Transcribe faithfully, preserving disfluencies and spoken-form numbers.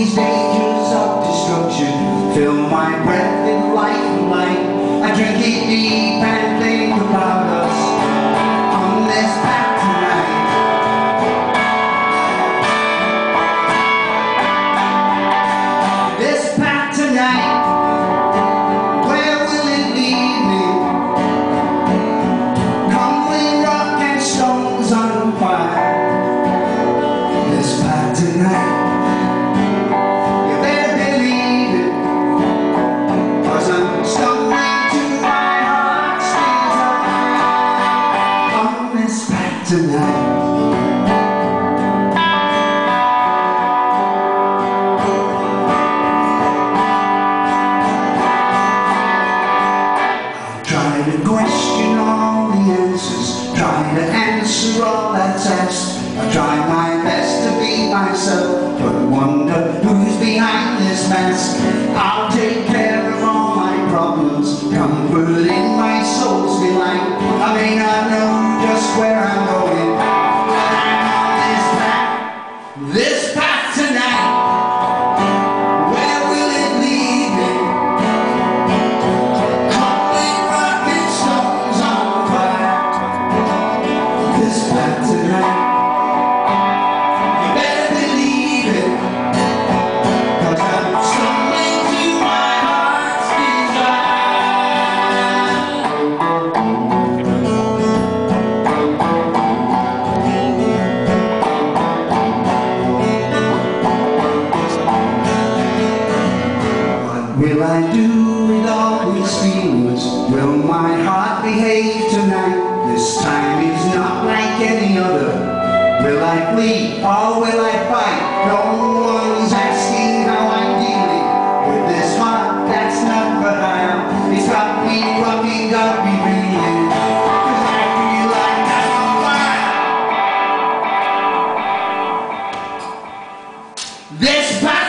these dangers of destruction fill my breath with life and light. I drink it deep and think about us on this path tonight. This path tonight, where will it lead me? Crumbling rock and stones on fire. This path tonight, you better believe it, 'cause I'm stumbling to my heart's desire on this path tonight. Try to question all the answers, try to answer all that's asked. I try my best to be myself, but wonder who's behind this mask. I'll take care of all my problems, comfort in my soul's delight. I may not know just where I'm going, but I'm on this path, this path tonight. Where will it lead me? Crumbling rock and stones on fire. This path tonight, you better believe it, 'cause I'm stumbling to my heart's What will I do with all these feelings? Will my heart behave tonight? This time is not like any other. Will I flee or will I fight? No one's asking how I'm dealing with this heart that's not for hire. It's got me rocking, got me reeling, 'cause I feel like I'm on fire. This path